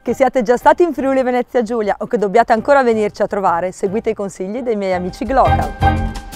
Che siate già stati in Friuli Venezia Giulia o che dobbiate ancora venirci a trovare, seguite i consigli dei miei amici Glocal.